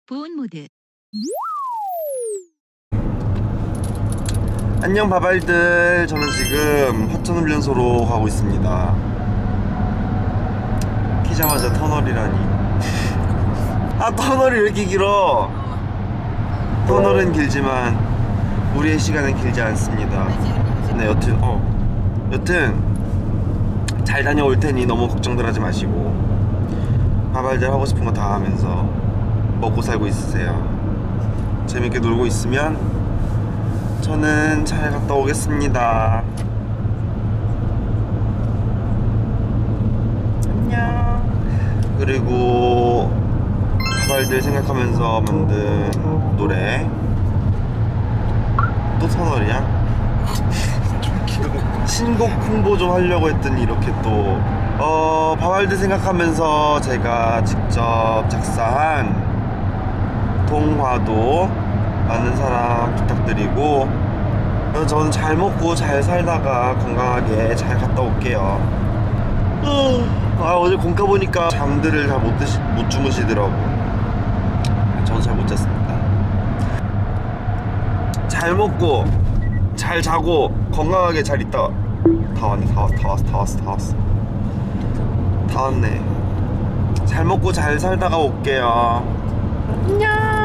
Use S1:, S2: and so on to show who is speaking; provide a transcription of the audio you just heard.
S1: 보온 모드.
S2: 안녕 바발들, 저는 지금 화천훈련소로 가고 있습니다. 키자마자 터널이라니. 아, 터널이 왜 이렇게 길어? 터널은 길지만 우리의 시간은 길지 않습니다. 네, 여튼 잘 다녀올 테니 너무 걱정들 하지 마시고 바발들 하고 싶은 거 다 하면서 먹고 살고 있으세요. 재밌게 놀고 있으면 저는 잘 갔다 오겠습니다. 안녕. 그리고 바발들 생각하면서 만든 노래. 또 터널이야? 신곡 홍보 좀 하려고 했더니 이렇게 또 바발들 생각하면서 제가 직접 작사한 동화도 많은 사랑 부탁드리고, 저는 잘 먹고 잘 살다가 건강하게 잘 갔다 올게요. 어제 공까 보니까 잠들을 잘 못 주무시더라고. 저는 잘 못 잤습니다. 잘 먹고 잘 자고 건강하게 잘 있다. 다 왔네. 잘 먹고 잘 살다가 올게요. 안녕.